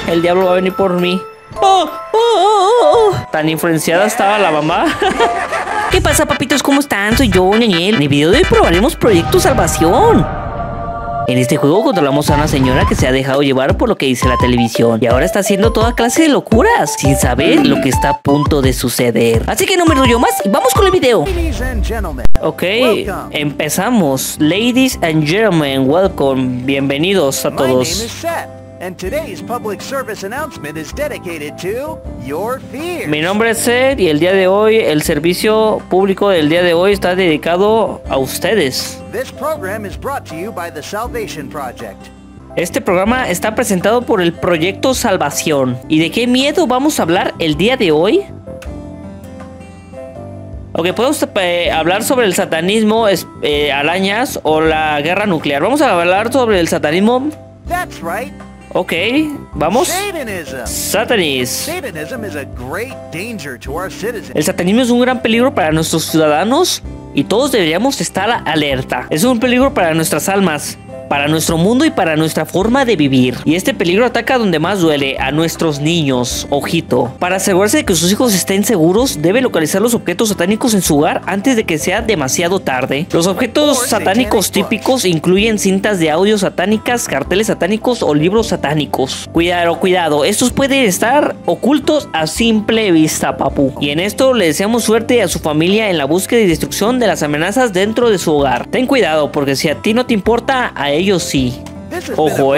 el diablo va a venir por mí. ¡Oh! ¡Oh! ¡Oh! ¡Oh! Tan influenciada estaba la mamá. ¿Qué pasa, papitos? ¿Cómo están? Soy yo, Ñañel. En el video de hoy probaremos Proyecto Salvación. En este juego controlamos a una señora que se ha dejado llevar por lo que dice la televisión y ahora está haciendo toda clase de locuras sin saber lo que está a punto de suceder. Así que no me enrollo más y vamos con el video. Ok, empezamos. Ladies and gentlemen, welcome. Bienvenidos a todos. And today's public service announcement is dedicated to your fears. Mi nombre es Seth y el día de hoy, el servicio público del día de hoy está dedicado a ustedes. This program is brought to you by the Salvation Project. Este programa está presentado por el Proyecto Salvación. ¿Y de qué miedo vamos a hablar el día de hoy? Ok, podemos hablar sobre el satanismo, arañas o la guerra nuclear. Vamos a hablar sobre el satanismo. That's right. Ok, vamos. Satanism is a great danger to our citizens. El satanismo es un gran peligro para nuestros ciudadanos y todos deberíamos estar alerta. Es un peligro para nuestras almas, para nuestro mundo y para nuestra forma de vivir. Y este peligro ataca donde más duele, a nuestros niños. Ojito. Para asegurarse de que sus hijos estén seguros, debe localizar los objetos satánicos en su hogar antes de que sea demasiado tarde. Los objetos satánicos típicos incluyen cintas de audio satánicas, carteles satánicos o libros satánicos. Cuidado, cuidado. Estos pueden estar ocultos a simple vista, papu. Y en esto le deseamos suerte a su familia en la búsqueda y destrucción de las amenazas dentro de su hogar. Ten cuidado, porque si a ti no te importa, a ellos sí. Ojo,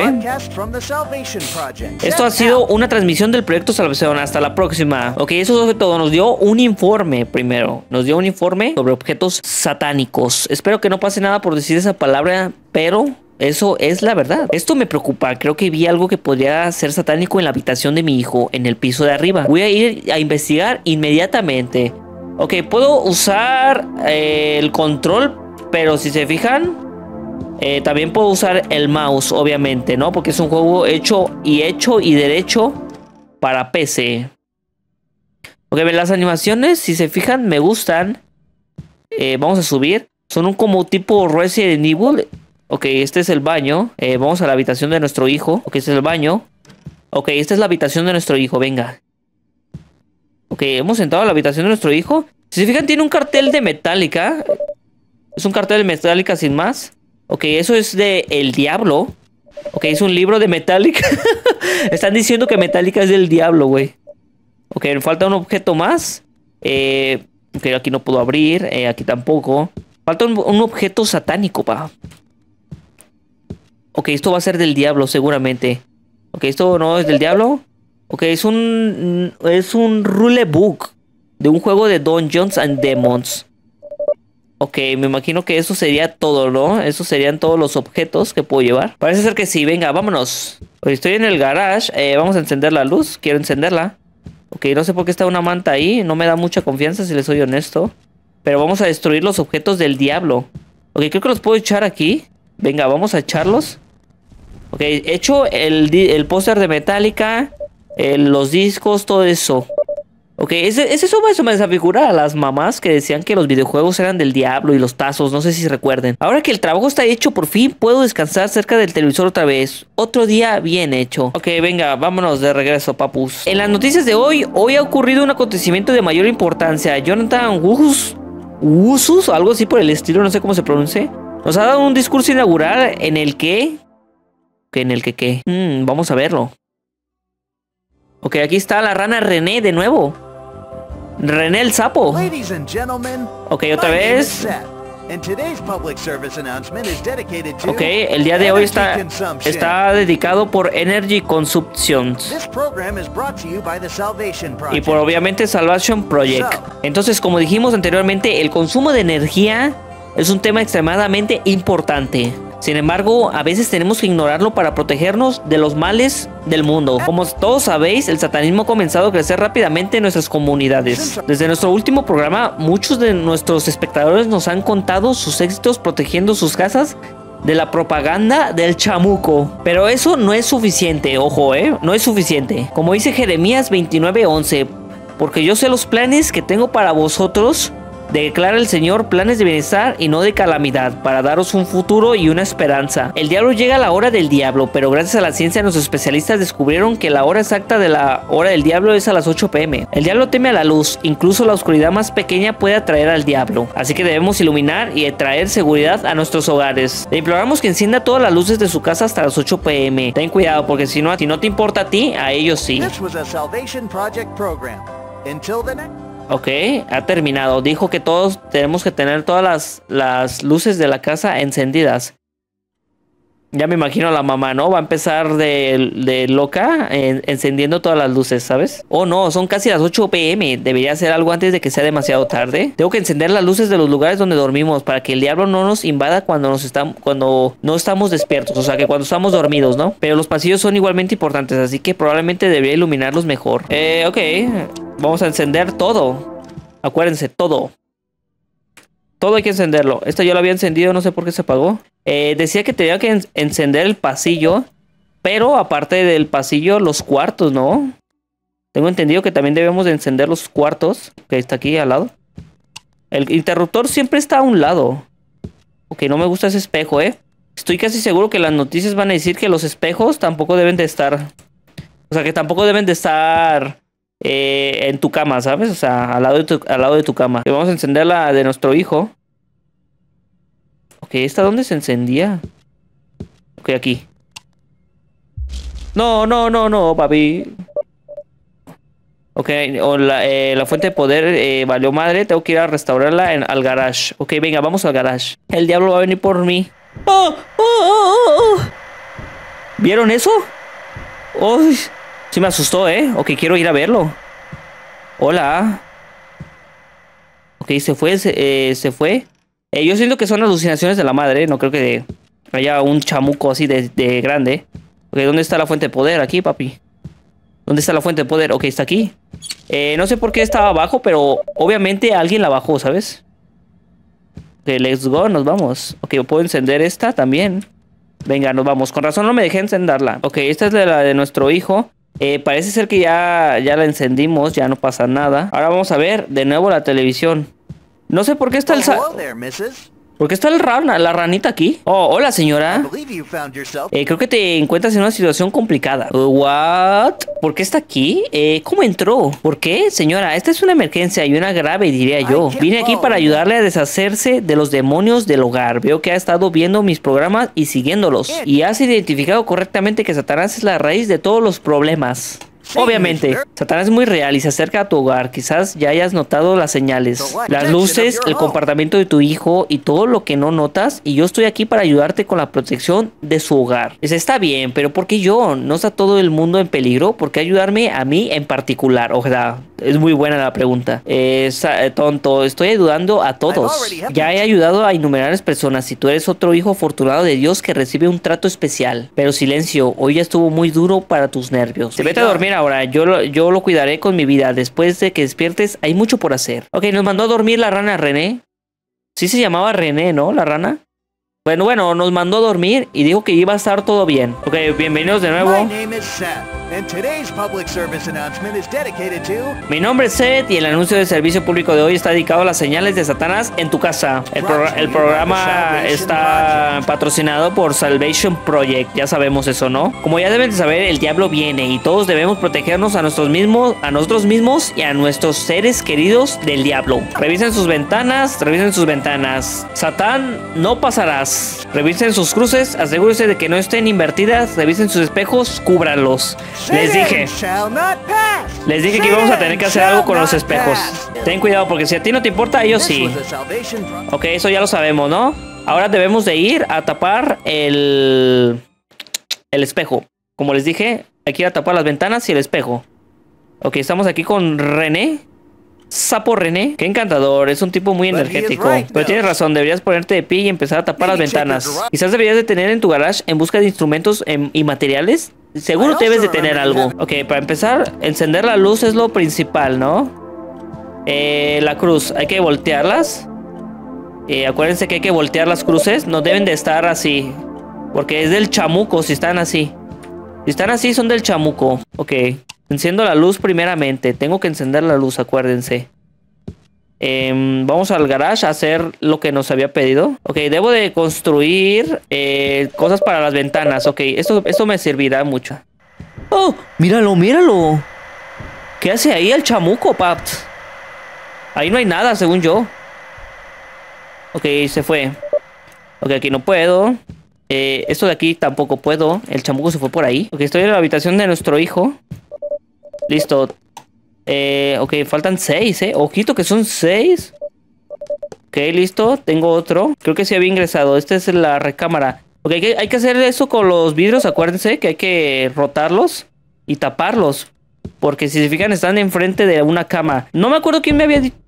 Esto ha sido una transmisión del Proyecto Salvación. Hasta la próxima. Ok, eso es todo. Nos dio un informe primero. Nos dio un informe sobre objetos satánicos. Espero que no pase nada por decir esa palabra, pero eso es la verdad. Esto me preocupa. Creo que vi algo que podría ser satánico en la habitación de mi hijo, en el piso de arriba. Voy a ir a investigar inmediatamente. Ok, puedo usar el control, pero si se fijan, también puedo usar el mouse, obviamente, ¿no? Porque es un juego hecho y derecho para PC. Ok, las animaciones, si se fijan, me gustan. Vamos a subir. Son como tipo Resident Evil. Ok, este es el baño. Vamos a la habitación de nuestro hijo. Ok, este es el baño. Ok, esta es la habitación de nuestro hijo, venga. Ok, hemos entrado a la habitación de nuestro hijo. Si se fijan, tiene un cartel de Metallica. Es un cartel de Metallica sin más. Ok, eso es de El Diablo. Ok, es un libro de Metallica. Están diciendo que Metallica es del diablo, güey. Ok, me falta un objeto más. Ok, aquí no puedo abrir. Aquí tampoco. Falta un objeto satánico, pa. Ok, esto va a ser del diablo, seguramente. Ok, esto no es del diablo. Ok, es un rulebook de un juego de Dungeons and Demons. Ok, me imagino que eso sería todo, ¿no? Esos serían todos los objetos que puedo llevar. Parece ser que sí, venga, vámonos. Hoy estoy en el garage, vamos a encender la luz. Quiero encenderla. Ok, no sé por qué está una manta ahí. No me da mucha confianza, si les soy honesto. Pero vamos a destruir los objetos del diablo. Ok, creo que los puedo echar aquí. Venga, vamos a echarlos. Ok, echo el póster de Metallica, los discos, todo eso. Ok, eso me hace figurar a las mamás que decían que los videojuegos eran del diablo y los tazos, no sé si recuerden. Ahora que el trabajo está hecho, por fin puedo descansar cerca del televisor otra vez. Otro día bien hecho. Ok, venga, vámonos de regreso, papus. En las noticias de hoy ha ocurrido un acontecimiento de mayor importancia. Jonathan Wusus, algo así por el estilo, no sé cómo se pronuncia, nos ha dado un discurso inaugural en el que... ¿Qué? Vamos a verlo. Ok, aquí está la rana René de nuevo. René el sapo. Ok, otra vez. Ok, el día de hoy está dedicado por Energy Consumption. Y por obviamente Salvation Project. Entonces, como dijimos anteriormente, el consumo de energía es un tema extremadamente importante. Sin embargo, a veces tenemos que ignorarlo para protegernos de los males del mundo. Como todos sabéis, el satanismo ha comenzado a crecer rápidamente en nuestras comunidades. Desde nuestro último programa, muchos de nuestros espectadores nos han contado sus éxitos protegiendo sus casas de la propaganda del chamuco. Pero eso no es suficiente, ojo, no es suficiente. Como dice Jeremías 29:11, porque yo sé los planes que tengo para vosotros, Declara el Señor planes de bienestar y no de calamidad, para daros un futuro y una esperanza. El diablo llega a la hora del diablo, pero gracias a la ciencia nuestros especialistas descubrieron que la hora exacta de la hora del diablo es a las 8 p.m. El diablo teme a la luz, incluso la oscuridad más pequeña puede atraer al diablo. Así que debemos iluminar y traer seguridad a nuestros hogares. Le imploramos que encienda todas las luces de su casa hasta las 8 p.m. Ten cuidado, porque si no te importa a ti, a ellos sí. This was a Salvation Project program. Until the next... Ok, ha terminado. Dijo que todos tenemos que tener todas las luces de la casa encendidas. Ya me imagino a la mamá, ¿no? Va a empezar de loca encendiendo todas las luces, ¿sabes? Oh, no, son casi las 8 p.m. Debería hacer algo antes de que sea demasiado tarde. Tengo que encender las luces de los lugares donde dormimos para que el diablo no nos invada cuando no estamos despiertos. O sea, que cuando estamos dormidos, ¿no? Pero los pasillos son igualmente importantes, así que probablemente debería iluminarlos mejor. Ok. Vamos a encender todo. Acuérdense, todo. Todo hay que encenderlo. Esta yo la había encendido, no sé por qué se apagó. Decía que tenía que encender el pasillo. Pero aparte del pasillo, los cuartos, ¿no? Tengo entendido que también debemos de encender los cuartos. Que está aquí al lado. El interruptor siempre está a un lado. Ok, no me gusta ese espejo, ¿eh? Estoy casi seguro que las noticias van a decir que los espejos tampoco deben de estar... O sea, que tampoco deben de estar... en tu cama, ¿sabes? O sea, al lado de tu cama. Y vamos a encender la de nuestro hijo. Ok, ¿esta dónde se encendía? Ok, aquí. No, papi. Ok, la fuente de poder valió madre. Tengo que ir a restaurarla al garage. Ok, venga, vamos al garage. El diablo va a venir por mí. ¡Oh! ¿Vieron eso? ¡Uy! Sí me asustó, ¿eh? Ok, quiero ir a verlo. Hola. Ok, se fue. Yo siento que son alucinaciones de la madre. No creo que haya un chamuco así de grande. Ok, ¿dónde está la fuente de poder? Aquí, papi. ¿Dónde está la fuente de poder? Ok, está aquí. No sé por qué estaba abajo, pero obviamente alguien la bajó, ¿sabes? Ok, let's go, nos vamos. Ok, puedo encender esta también. Venga, nos vamos. Con razón no me dejé encenderla. Ok, esta es la de nuestro hijo. Parece ser que ya la encendimos, ya no pasa nada. Ahora vamos a ver de nuevo la televisión. No sé por qué está ¿Por qué está la ranita aquí? Oh, hola señora. Creo que te encuentras en una situación complicada. ¿What? ¿Por qué está aquí? ¿Cómo entró? ¿Por qué? Señora, esta es una emergencia y una grave, diría yo. Vine aquí para ayudarle a deshacerse de los demonios del hogar. Veo que ha estado viendo mis programas y siguiéndolos. Y has identificado correctamente que Satanás es la raíz de todos los problemas. Obviamente, Satanás es muy real y se acerca a tu hogar. Quizás ya hayas notado las señales, las luces, el comportamiento de tu hijo y todo lo que no notas. Y yo estoy aquí para ayudarte con la protección de su hogar. Dice, está bien, pero ¿por qué yo? ¿No está todo el mundo en peligro? ¿Por qué ayudarme a mí en particular? O sea, es muy buena la pregunta. Tonto, estoy ayudando a todos. Ya he ayudado a innumerables personas. Si tú eres otro hijo afortunado de Dios que recibe un trato especial. Pero silencio, hoy ya estuvo muy duro para tus nervios. Te vete a dormir ahora, yo lo cuidaré con mi vida. Después de que despiertes, hay mucho por hacer. Ok, nos mandó a dormir la rana René. Sí se llamaba René, ¿no? La rana. Bueno, nos mandó a dormir y dijo que iba a estar todo bien. Ok, bienvenidos de nuevo. Mi nombre es Seth y el anuncio de servicio público de hoy está dedicado a las señales de Satanás en tu casa. El programa está patrocinado por Salvation Project, ya sabemos eso, ¿no? Como ya deben de saber, el diablo viene y todos debemos protegernos a nosotros mismos y a nuestros seres queridos del diablo. Revisen sus ventanas. Satán, no pasarás. Revisen sus cruces, asegúrense de que no estén invertidas, revisen sus espejos, cúbranlos. Les dije que íbamos a tener que hacer algo con los espejos. Ten cuidado porque si a ti no te importa, a ellos sí. Ok, eso ya lo sabemos, ¿no? Ahora debemos de ir a tapar el espejo. Como les dije, hay que ir a tapar las ventanas y el espejo. Ok, estamos aquí con René. Sapo René, qué encantador, es un tipo muy energético. Pero tienes razón, deberías ponerte de pie y empezar a tapar las ventanas. Quizás deberías de tener en tu garage en busca de instrumentos y materiales. Seguro debes de tener algo. Ok, para empezar, encender la luz es lo principal, ¿no? La cruz, hay que voltearlas. Acuérdense que hay que voltear las cruces. No deben de estar así, porque es del chamuco si están así. Si están así son del chamuco. Ok. Enciendo la luz primeramente. Tengo que encender la luz, acuérdense. Vamos al garage a hacer lo que nos había pedido. Ok, debo de construir cosas para las ventanas. Ok, esto me servirá mucho. ¡Oh! ¡Míralo, míralo! ¿Qué hace ahí el chamuco, paps? Ahí no hay nada, según yo. Ok, se fue. Ok, aquí no puedo. Esto de aquí tampoco puedo. El chamuco se fue por ahí. Ok, estoy en la habitación de nuestro hijo. Listo. Ok, faltan 6, Ojito que son 6. Ok, listo. Tengo otro. Creo que sí había ingresado. Esta es la recámara. Ok, hay que hacer eso con los vidrios. Acuérdense que hay que rotarlos y taparlos. Porque si se fijan, están enfrente de una cama. No me acuerdo quién me había dicho.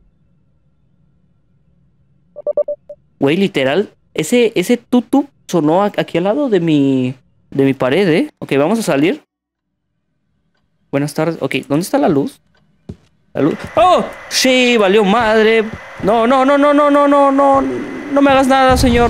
Güey, literal. Ese tutu sonó aquí al lado de mi pared, Ok, vamos a salir. Buenas tardes. Ok, ¿dónde está la luz? La luz. ¡Oh! Sí, valió madre. No. No me hagas nada, señor.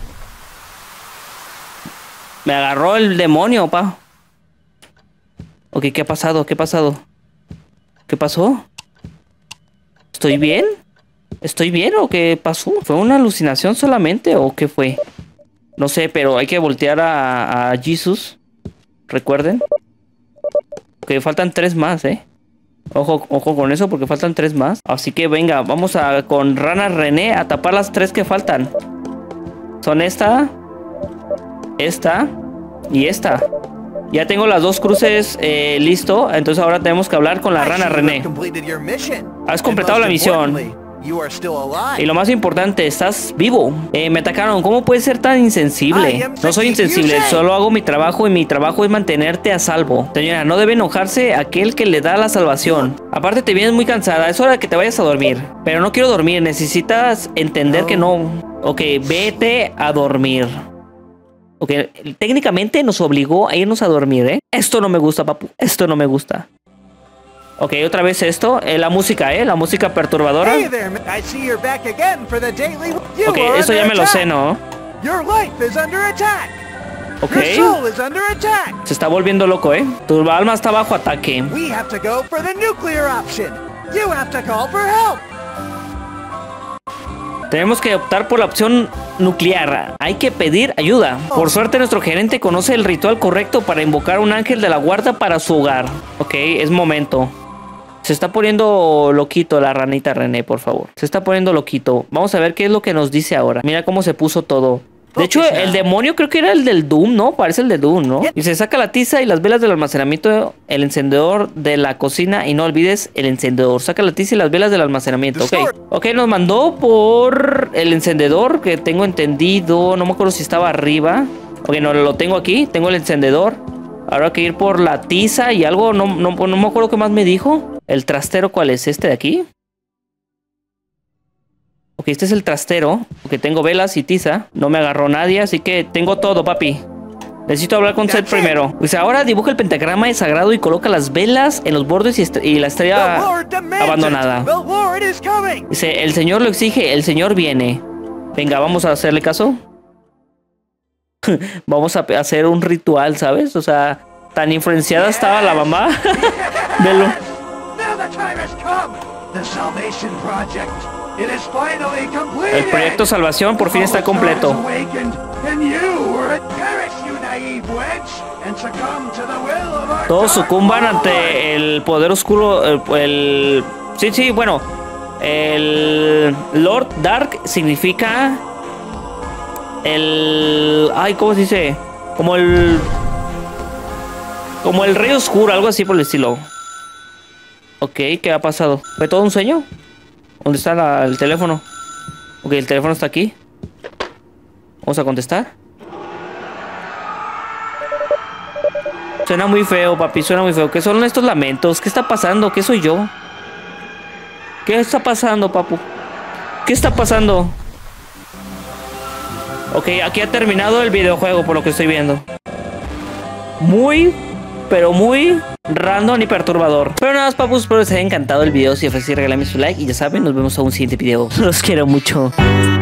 Me agarró el demonio, pa. Ok, ¿qué ha pasado? ¿Qué ha pasado? ¿Qué pasó? ¿Estoy bien? ¿Estoy bien o qué pasó? ¿Fue una alucinación solamente o qué fue? No sé, pero hay que voltear a Jesus. Recuerden. Ok, faltan 3 más, Ojo con eso porque faltan 3 más. Así que venga, vamos con Rana René a tapar las 3 que faltan. Son esta y esta. Ya tengo las 2 cruces listo. Entonces ahora tenemos que hablar con la Rana René. Has completado la misión. Y lo más importante, estás vivo. Me atacaron. ¿Cómo puedes ser tan insensible? No soy insensible, solo hago mi trabajo y mi trabajo es mantenerte a salvo. Señora, no debe enojarse aquel que le da la salvación. Aparte te vienes muy cansada, es hora de que te vayas a dormir. Pero no quiero dormir, necesitas entender que no. Ok, vete a dormir. Ok, técnicamente nos obligó a irnos a dormir, Esto no me gusta, papu. Esto no me gusta. Ok, otra vez esto. La música, la música perturbadora. Ok, eso ya me lo sé, ¿no? Ok. Se está volviendo loco, Tu alma está bajo ataque. Tenemos que optar por la opción nuclear. Hay que pedir ayuda. Por suerte nuestro gerente conoce el ritual correcto para invocar a un ángel de la guarda para su hogar. Ok, es momento. Se está poniendo loquito la ranita René, por favor. Se está poniendo loquito. Vamos a ver qué es lo que nos dice ahora. Mira cómo se puso todo. De hecho, el demonio creo que era el del Doom, ¿no? Parece el de Doom, ¿no? Y se saca la tiza y las velas del almacenamiento, el encendedor de la cocina. Y no olvides el encendedor. Saca la tiza y las velas del almacenamiento. Ok, nos mandó por el encendedor, que tengo entendido. No me acuerdo si estaba arriba. Ok, no, lo tengo aquí. Tengo el encendedor. Ahora hay que ir por la tiza y algo. No me acuerdo qué más me dijo. ¿El trastero cuál es? ¿Este de aquí? Ok, este es el trastero. Ok, tengo velas y tiza. No me agarró nadie, así que tengo todo, papi. Necesito hablar con Seth primero. Pues ahora dibuja el pentagrama de sagrado y coloca las velas en los bordes y la estrella abandonada. Dice, el Señor lo exige, el Señor viene. Venga, vamos a hacerle caso. Vamos a hacer un ritual, ¿sabes? O sea, tan influenciada estaba la mamá. Velo. El proyecto Salvación por fin está completo. Todos sucumban ante el poder oscuro. Sí, bueno. El Lord Dark significa ay, ¿cómo se dice? Como el rey oscuro, algo así por el estilo. Ok, ¿qué ha pasado? ¿Fue todo un sueño? ¿Dónde está el teléfono? Ok, el teléfono está aquí. Vamos a contestar. Suena muy feo, papi, suena muy feo. ¿Qué son estos lamentos? ¿Qué está pasando? ¿Qué soy yo? ¿Qué está pasando, papu? ¿Qué está pasando? Ok, aquí ha terminado el videojuego por lo que estoy viendo. Muy, pero muy random y perturbador. Pero nada más, papus, espero les haya encantado el video. Si fue así, regálame su like y ya saben, nos vemos a un siguiente video. Los quiero mucho.